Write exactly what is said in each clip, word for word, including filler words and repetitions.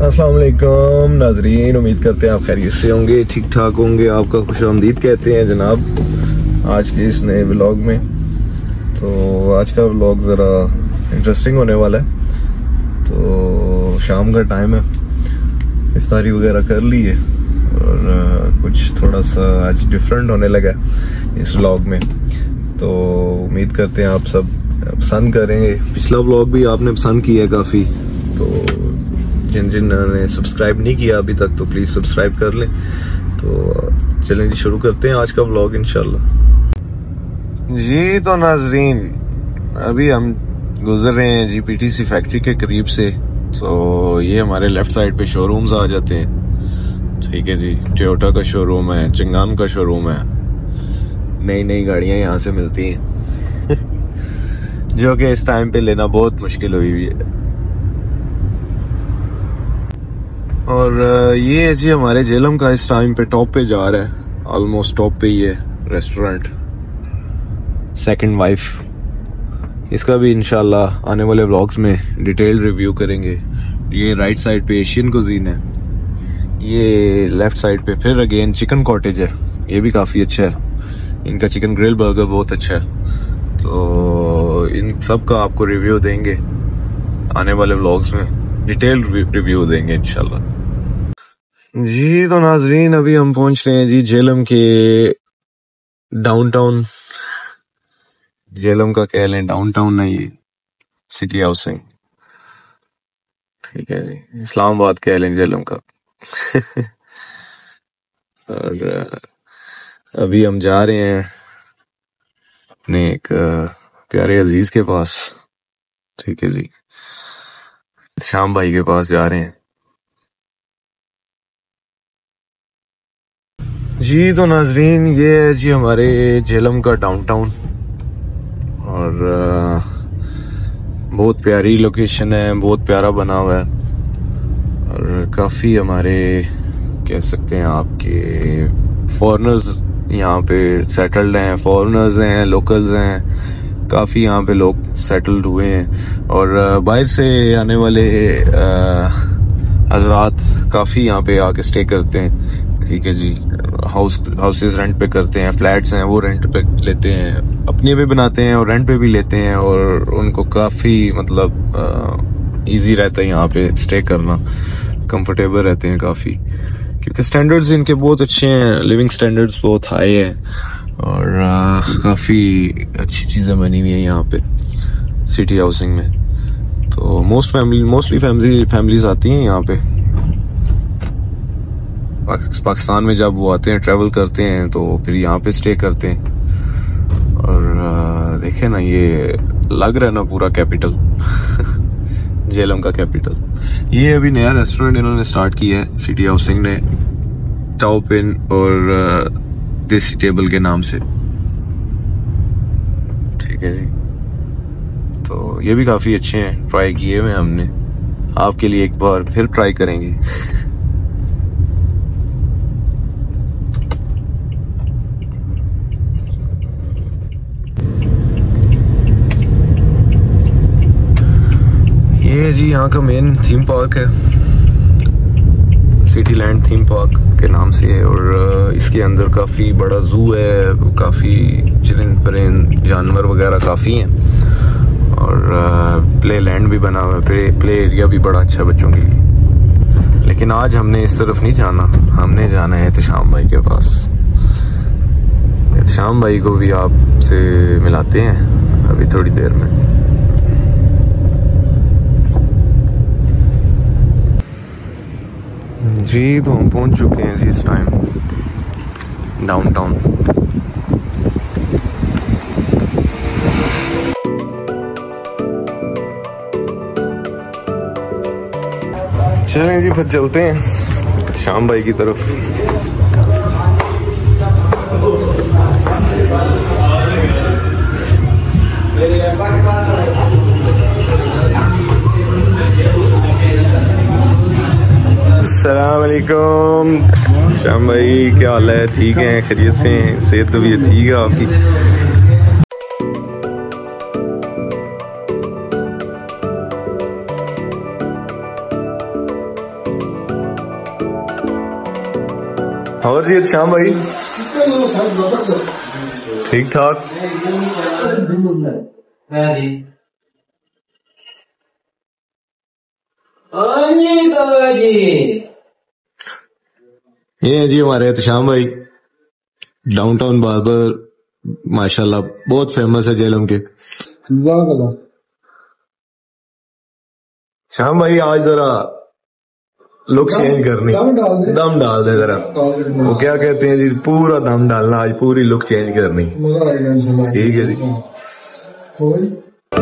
अस्सलाम वालेकुम नाजरीन, उम्मीद करते हैं आप खैरियत से होंगे, ठीक ठाक होंगे। आपका खुशामदीद कहते हैं जनाब आज के इस नए व्लॉग में। तो आज का व्लॉग ज़रा इंटरेस्टिंग होने वाला है। तो शाम का टाइम है, इफ्तारी वगैरह कर ली है और कुछ थोड़ा सा आज डिफरेंट होने लगा इस व्लॉग में। तो उम्मीद करते हैं आप सब पसंद करेंगे। पिछला व्लॉग भी आपने पसंद किया काफ़ी, तो जिन जिन ने सब्सक्राइब नहीं किया अभी तक तो प्लीज़ सब्सक्राइब कर लें। तो चलें जी, शुरू करते हैं आज का व्लॉग इंशाल्लाह जी। तो नाजरीन, अभी हम गुजर रहे हैं जी पीटीसी फैक्ट्री के करीब से। तो ये हमारे लेफ्ट साइड पे शोरूम्स आ जाते हैं, ठीक है जी। टोयोटा का शोरूम है, चिंगाम का शोरूम है, नई नई गाड़ियाँ यहाँ से मिलती हैं जो कि इस टाइम पे लेना बहुत मुश्किल हुई हुई है। और ये है जी हमारे जेलम का इस टाइम पे टॉप पे जा रहा है, ऑलमोस्ट टॉप पे ही है रेस्टोरेंट सेकंड वाइफ। इसका भी इंशाल्लाह आने वाले व्लॉग्स में डिटेल रिव्यू करेंगे। ये राइट साइड पे एशियन कुजीन है, ये लेफ्ट साइड पे फिर अगेन चिकन कॉटेज है, ये भी काफ़ी अच्छा है। इनका चिकन ग्रिल बर्गर बहुत अच्छा है। तो इन सब का आपको रिव्यू देंगे आने वाले व्लॉग्स में, डिटेल रिव्यू देंगे इंशाल्लाह जी। तो नाजरीन, अभी हम पहुंच रहे हैं जी जेलम के डाउनटाउन। जेलम का कह लें डाउनटाउन नहीं, ये सिटी हाउसिंग, ठीक है जी। इस्लामाबाद कह लें जेलम का और अभी हम जा रहे हैं अपने एक प्यारे अजीज के पास, ठीक है जी। शाम भाई के पास जा रहे हैं जी। तो नाजरीन, ये है जी हमारे जेलम का डाउनटाउन और बहुत प्यारी लोकेशन है, बहुत प्यारा बना हुआ है और काफ़ी हमारे कह सकते हैं आपके फॉरेनर्स यहाँ पे सेटल्ड हैं, फॉरेनर्स हैं, लोकल्स हैं, काफ़ी यहाँ पे लोग सेटल्ड हुए हैं। और बाहर से आने वाले हजरात काफ़ी यहाँ पे आके स्टे करते हैं, ठीक है जी। हाउस हाउसेस रेंट पे करते हैं, फ्लैट्स हैं वो रेंट पे लेते हैं, अपने भी बनाते हैं और रेंट पे भी लेते हैं। और उनको काफ़ी मतलब इजी रहता है यहाँ पे स्टे करना, कंफर्टेबल रहते हैं काफ़ी, क्योंकि स्टैंडर्ड्स इनके बहुत अच्छे हैं, लिविंग स्टैंडर्ड्स बहुत हाई है और काफ़ी अच्छी चीज़ें बनी हुई हैं यहाँ पे सिटी हाउसिंग में। तो most family mostly family families आती हैं यहाँ पे। पाकिस्तान में जब वो आते हैं, ट्रैवल करते हैं, तो फिर यहाँ पे स्टे करते हैं। और देखे ना, ये लग रहा है ना पूरा कैपिटल जेलम का कैपिटल। ये अभी नया रेस्टोरेंट इन्होंने स्टार्ट किया है सिटी हाउसिंग ने, टॉप इन और देसी टेबल के नाम से, ठीक है जी। तो ये भी काफ़ी अच्छे हैं, ट्राई किए हुए हमने, आपके लिए एक बार फिर ट्राई करेंगे ये जी यहाँ का मेन थीम पार्क है, सिटी लैंड थीम पार्क के नाम से है। और इसके अंदर काफ़ी बड़ा जू है, काफ़ी चरिंद परिंद जानवर वगैरह काफ़ी हैं और प्ले लैंड भी बना हुआ है, प्ले प्ले एरिया भी बड़ा अच्छा बच्चों के लिए। लेकिन आज हमने इस तरफ नहीं जाना, हमने जाना है एहतशाम भाई के पास। एहतशाम भाई को भी आपसे मिलाते हैं अभी थोड़ी देर में जी। तो हम पहुंच चुके हैं जी इस टाइम डाउनटाउन। चलें जी, फिर चलते हैं शाम भाई की तरफ। अस्सलाम वालेकुम शाम भाई, क्या हाल है? ठीक है, खैरियत से हैं? सेहत तो भी ठीक है आपकी? और जी श्याम भाई ठीक ठाक। ये है जी हमारे एहतशाम भाई, डाउनटाउन बार्बर, माशाल्लाह बहुत फेमस है जेलम के। श्याम भाई आज जरा लुक चेंज करनी, दम डाल दे जरा। वो क्या कहते हैं जी, पूरा दम डालना, आज पूरी लुक चेंज करनी। ठीक है जी।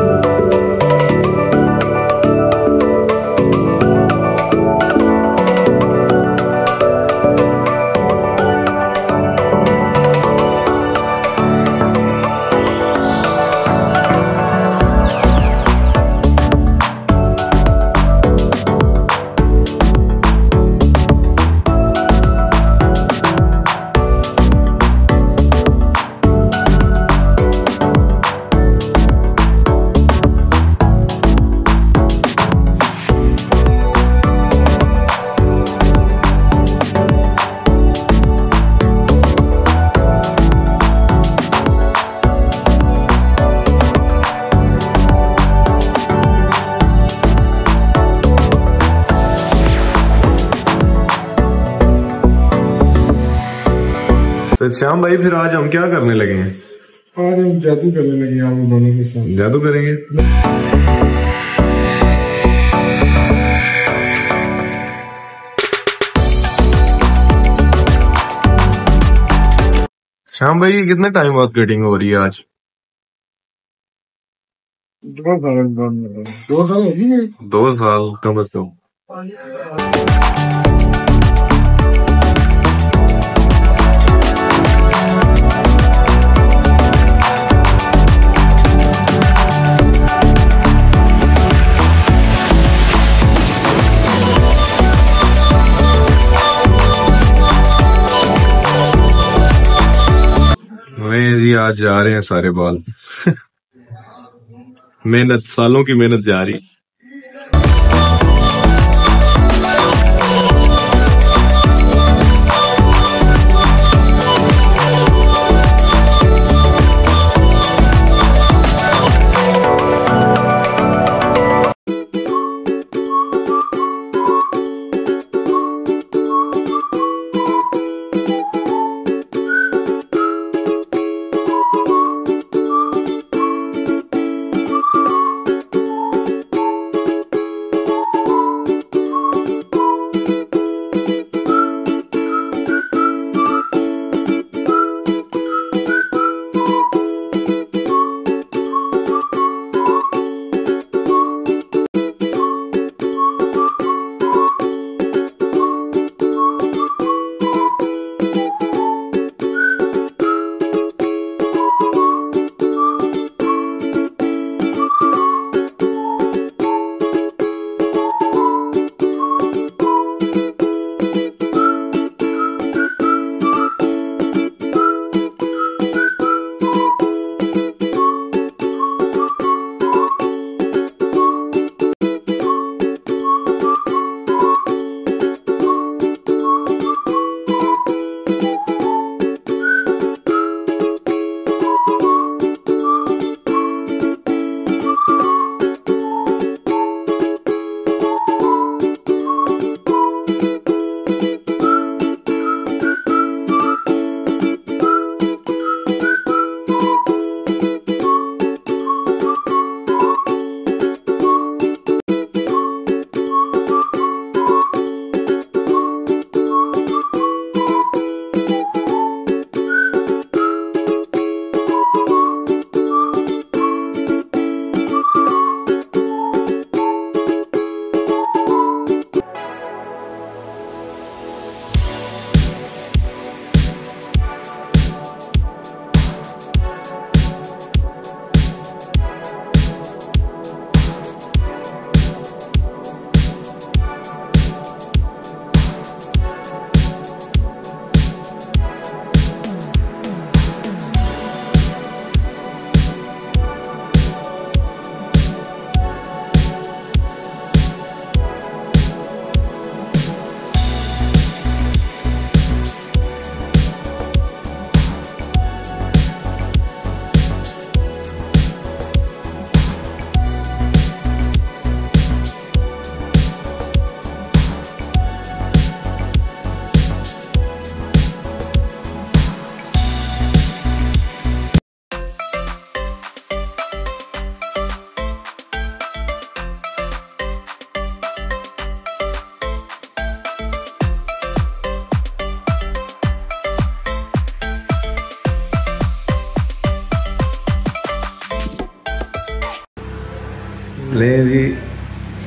तो श्याम भाई फिर आज हम क्या करने लगे हैं? आज हम जादू करने लगे आप दोनों के साथ। जादू करेंगे? श्याम भाई कितने टाइम बाद कटिंग हो रही है आज? दो साल दो साल हो गई। दो साल कम से कम। जी आज जा रहे हैं सारे बाल मेहनत, सालों की मेहनत जा रही।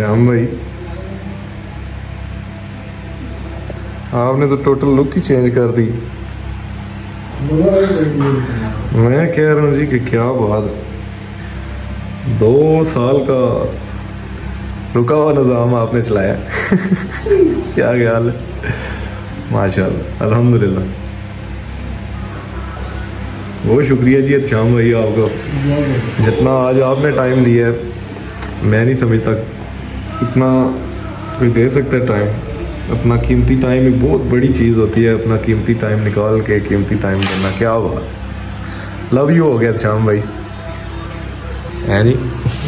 श्याम भाई, आपने तो टोटल लुक ही चेंज कर दी। मैं कह रहा हूँ जी कि क्या बात, दो साल का रुका हुआ निज़ाम आपने चलाया। क्या ख्याल है? माशाल्लाह, अल्हम्दुलिल्लाह। बहुत शुक्रिया जी श्याम भाई आपका, जितना आज आपने टाइम दिया है, मैं नहीं समझता इतना कोई दे सकता है टाइम। अपना कीमती टाइम एक बहुत बड़ी चीज़ होती है, अपना कीमती टाइम निकाल के कीमती टाइम करना, क्या बात। लव यू हो गया श्याम भाई, है नी?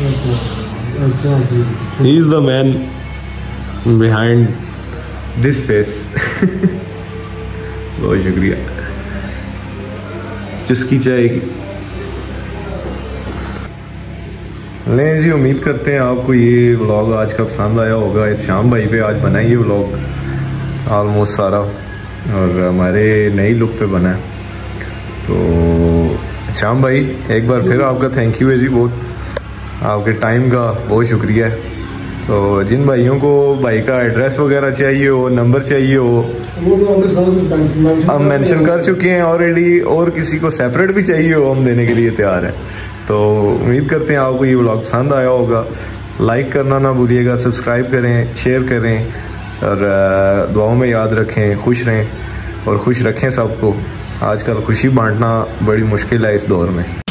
He is the man behind this face. बहुत शुक्रिया। चुस्की चाहेगी। लें जी, उम्मीद करते हैं आपको ये व्लॉग आज का पसंद आया होगा। श्याम भाई पे आज बना ये व्लॉग ऑलमोस्ट सारा, और हमारे नई लुक पे बना है। तो श्याम भाई एक बार फिर आपका थैंक यू है जी, बहुत आपके टाइम का बहुत शुक्रिया है। तो जिन भाइयों को भाई का एड्रेस वगैरह चाहिए हो, नंबर चाहिए हो, वो तो हमने सारा कुछ हम मेंशन कर चुके हैं ऑलरेडी, और किसी को सेपरेट भी चाहिए हो हम देने के लिए तैयार हैं। तो उम्मीद करते हैं आपको ये व्लॉग पसंद आया होगा। लाइक करना ना भूलिएगा, सब्सक्राइब करें, शेयर करें, और दुआओं में याद रखें। खुश रहें और खुश रखें सबको। आजकल खुशी बांटना बड़ी मुश्किल है इस दौर में।